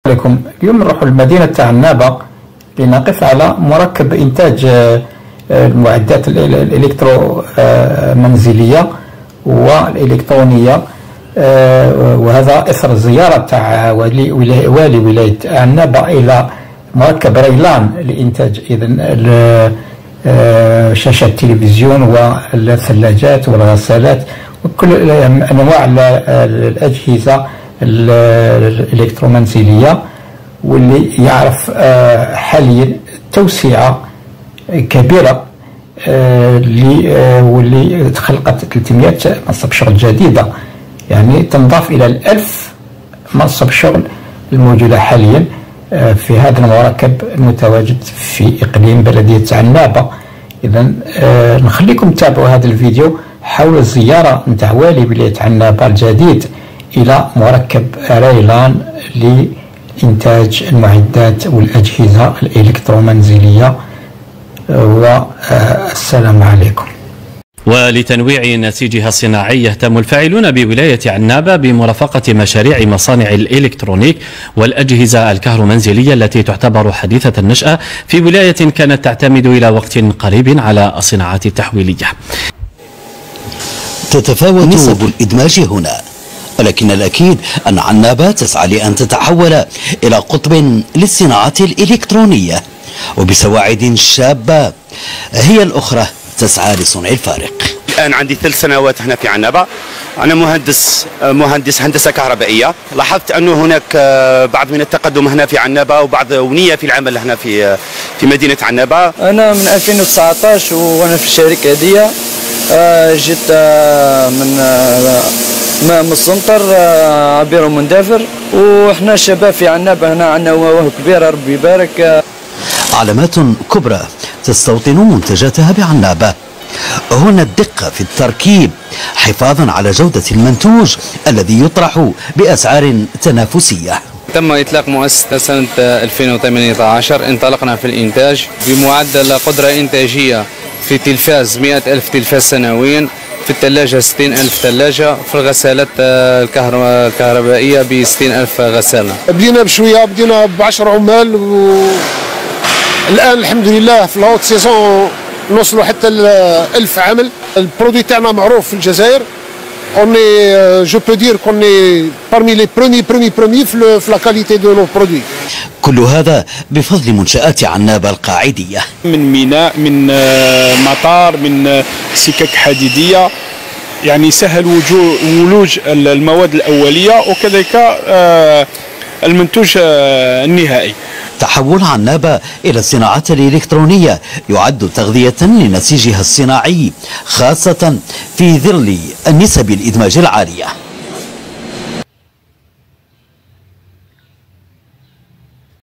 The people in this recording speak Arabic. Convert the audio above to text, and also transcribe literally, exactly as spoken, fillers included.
عليكم. اليوم نروح لمدينة تاع عنابة لنقف على مركب إنتاج المعدات الإلكترو منزلية والإلكترونية، وهذا إثر زيارة تاع والي ولاية عنابة إلى مركب ريلان لإنتاج إذن شاشة التلفزيون والثلاجات والغسالات وكل أنواع الأجهزة الإلكترومنزلية، واللي يعرف حاليا توسعة كبيرة واللي تخلقت ثلاثمائة منصب شغل جديدة، يعني تنضاف إلى الألف منصب شغل الموجودة حاليا في هذا المركب المتواجد في إقليم بلدية عنابة. إذا نخليكم تتابعوا هذا الفيديو حول الزيارة نتاع والي ولاية عنابة الجديد إلى مركب ريلان لإنتاج المعدات والأجهزة الإلكترومنزلية، والسلام عليكم. ولتنويع نسيجها الصناعي يهتم الفاعلون بولاية عنابة بمرافقة مشاريع مصانع الإلكترونيك والأجهزة الكهرومنزلية التي تعتبر حديثة النشأة في ولاية كانت تعتمد إلى وقت قريب على الصناعات التحويلية. تتفاوت نسب الإدماج هنا، ولكن الأكيد أن عنابة تسعى لأن تتحول إلى قطب للصناعات الإلكترونية، وبسواعد شابة هي الأخرى تسعى لصنع الفارق. الآن عندي ثلاث سنوات هنا في عنابة، أنا مهندس مهندس هندسة كهربائية. لاحظت أنه هناك بعض من التقدم هنا في عنابة وبعض ونية في العمل هنا في في مدينة عنابة. أنا من ألفين وتسعة عشر وأنا في الشركة هذه، جيت من من السنتر عبير ومندافر، وإحنا الشباب في عنابة هنا عندنا مواهب كبيرة ربي يبارك. علامات كبرى تستوطن منتجاتها بعنابة، هنا الدقة في التركيب حفاظا على جودة المنتوج الذي يطرح بأسعار تنافسية. تم إطلاق مؤسسة سنة ألفين وثمانية عشر، انطلقنا في الإنتاج بمعدل قدرة إنتاجية في تلفاز مئة ألف تلفاز سنويا، في الثلاجة ستين ألف ثلاجة، في الغسالات الكهربائية ب ستين ألف غسالة. بدينا بشوية، بدينا بعشر عمال، والآن الحمد لله في الهوت سيزون نوصلوا حتى ألف عامل. البرودوي تاعنا معروف في الجزائر، اوني جو بو دير كوني بارمي لي بريمي بريمي بريمي في لا كاليتي دو نو برودوي. كل هذا بفضل منشآت عنابة القاعدية، من ميناء، من مطار، من سكك حديدية، يعني سهل ولوج المواد الأولية وكذلك المنتوج النهائي. تحول عنابة إلى الصناعات الإلكترونية يعد تغذية لنسيجها الصناعي، خاصة في ظل النسب الإدماج العالية.